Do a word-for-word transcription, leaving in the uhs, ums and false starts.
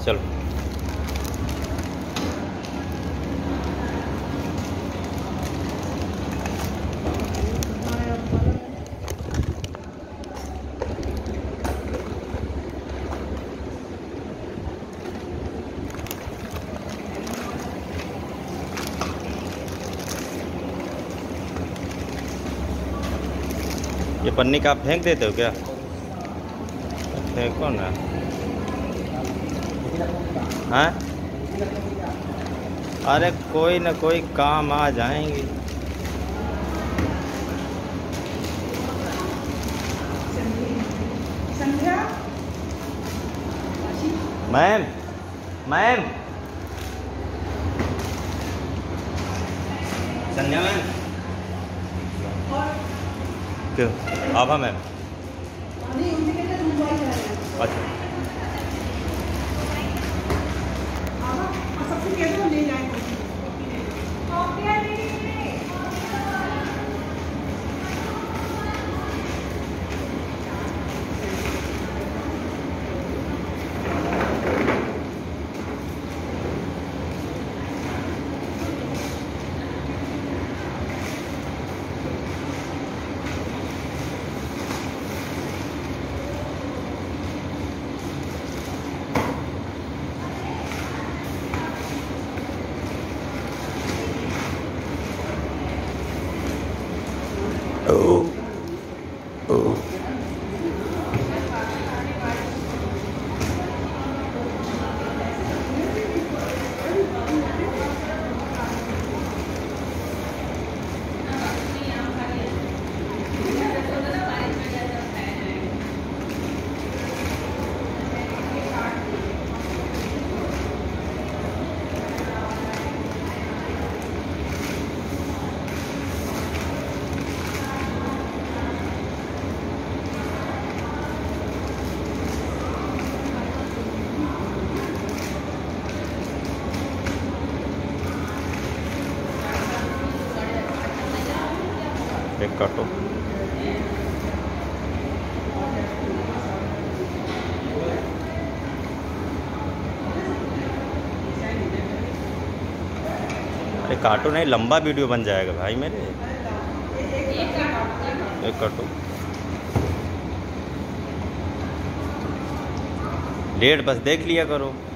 चलो ये पन्नी का आप फेंक देते हो क्या? फेंको ना। हाँ, अरे कोई ना कोई काम आ जाएंगे। मैम मैम संध्या मैम क्यों? आभा मैम। अच्छा Oh. Oh. एक काटो। अरे काटो नहीं, लंबा वीडियो बन जाएगा भाई मेरे। एक काटो। डेट बस देख लिया करो।